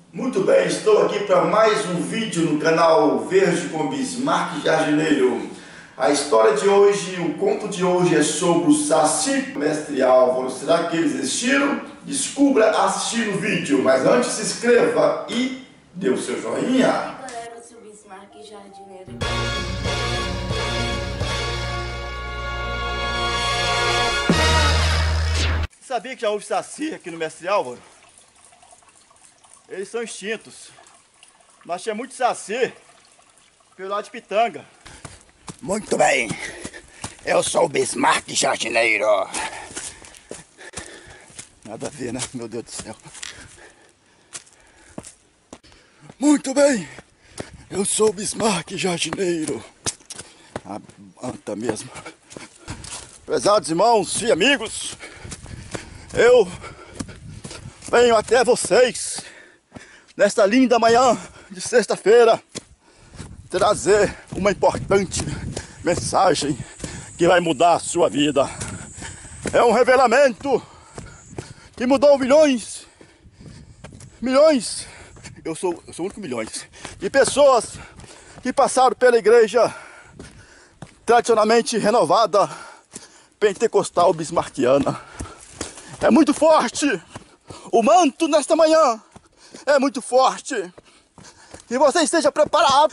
Muito bem, estou aqui para mais um vídeo no canal Verde com Bismarck Jardineiro. A história de hoje, o conto de hoje é sobre o Saci, Mestre Álvaro. Será que eles existiram? Descubra assistindo o vídeo, mas antes se inscreva e dê o seu joinha. E galera, eu sou o Bismarck Jardineiro. Você sabia que já houve Saci aqui no Mestre Álvaro? Eles são extintos. Nós tínhamos muito Saci pelo lado de Pitanga. Muito bem, eu sou o Bismarck Jardineiro. Nada a ver, né? Meu Deus do céu. Muito bem, eu sou o Bismarck Jardineiro. A anta mesmo. Prezados irmãos e amigos, eu venho até vocês nesta linda manhã de sexta-feira trazer uma importante mensagem que vai mudar a sua vida. É um revelamento que mudou milhões, eu sou o único milhões de pessoas que passaram pela igreja tradicionalmente renovada pentecostal bismarquiana. É muito forte o manto nesta manhã, é muito forte. Que você esteja preparado,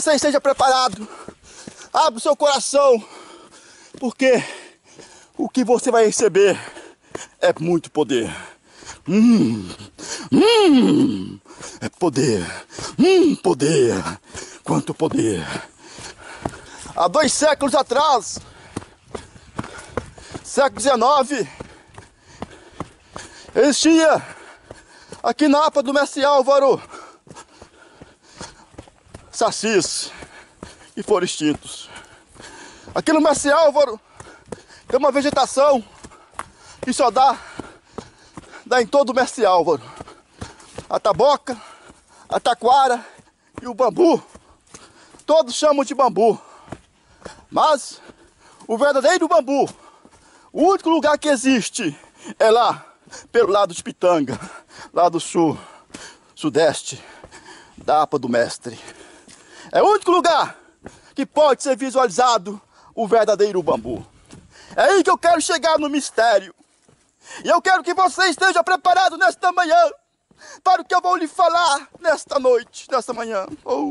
Abra o seu coração, porque o que você vai receber é muito poder. É poder. Poder. Quanto poder. Há 2 séculos atrás, século XIX, existia aqui na APA do Mestre Álvaro sacis e foram extintos. Aqui no Mestre Álvaro tem uma vegetação que só dá em todo o Mestre Álvaro. A taboca, a taquara e o bambu. Todos chamam de bambu. Mas o verdadeiro bambu, o único lugar que existe é lá pelo lado de Pitanga, lá do sul, sudeste da APA do Mestre. É o único lugar que pode ser visualizado o verdadeiro bambu. É aí que eu quero chegar no mistério. E eu quero que você esteja preparado nesta manhã para o que eu vou lhe falar nesta noite, nesta manhã.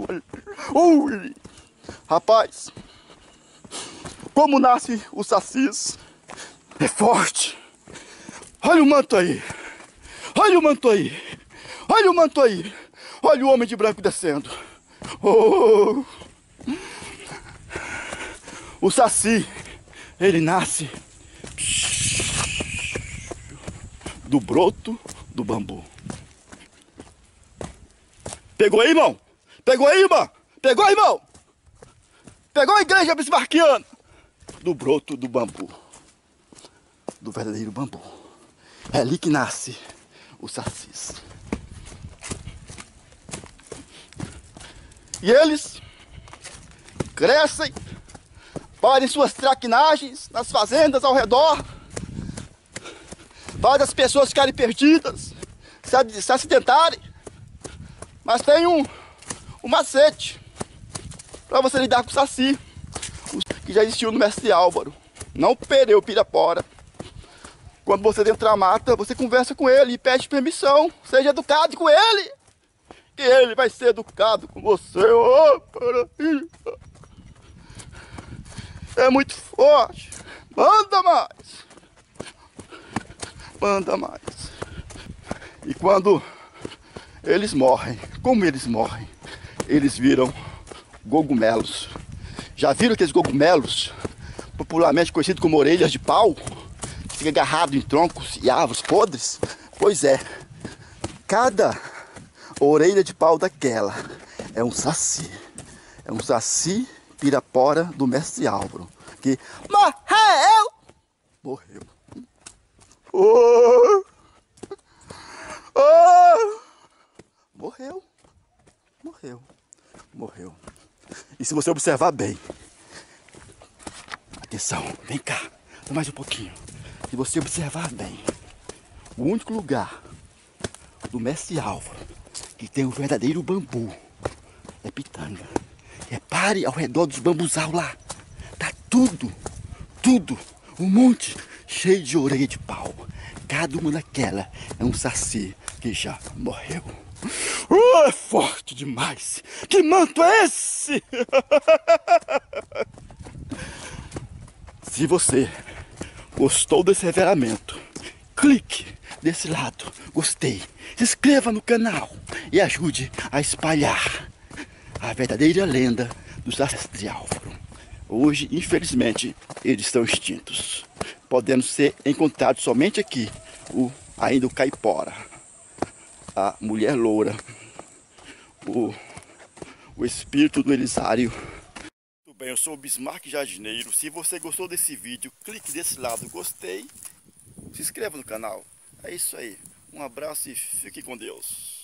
Rapaz, como nasce o sacis? É forte. Olha o manto aí. Olha o manto aí. Olha o manto aí. Olha o homem de branco descendo. Oh. O saci, ele nasce do broto do bambu. Pegou aí, irmão? Pegou aí, irmão? Pegou, irmão? Pegou a igreja bismarquiana? Do broto do bambu. Do verdadeiro bambu. É ali que nasce o sacis. E eles crescem, fazem suas traquinagens nas fazendas ao redor, fazem as pessoas ficarem perdidas, se acidentarem. Mas tem um macete para você lidar com o saci, que já existiu no Mestre Álvaro, não perdeu Pirapora. Quando você entra na mata, você conversa com ele e pede permissão, seja educado com ele, que ele vai ser educado com você. Oh, é muito forte. Manda mais. Manda mais. E quando eles morrem, como eles morrem? Eles viram cogumelos. Já viram aqueles cogumelos, popularmente conhecidos como orelhas de pau, que fica agarrado em troncos e árvores podres? Pois é, cada orelha de pau daquela é um saci. É um saci pirapora do Mestre Álvaro. Que morreu! Morreu. Oh! Oh! Morreu. Morreu. Morreu. E se você observar bem, atenção, vem cá, mais um pouquinho. Se você observar bem, o único lugar do Mestre Álvaro que tem o verdadeiro bambu. É pitanga. Repare ao redor dos bambuzal lá. Tá tudo, um monte cheio de orelha de pau. Cada uma daquela é um saci que já morreu. É forte demais. Que manto é esse? Se você gostou desse revelamento, clique desse lado, gostei, se inscreva no canal e ajude a espalhar a verdadeira lenda do Saci Álvaro. Hoje, infelizmente, eles estão extintos, podendo ser encontrados somente aqui ainda o caipora, a mulher loura, o espírito do Elisário. Tudo bem, eu sou o Bismarck Jardineiro. Se você gostou desse vídeo, clique desse lado gostei, se inscreva no canal. É isso aí, um abraço e fique com Deus.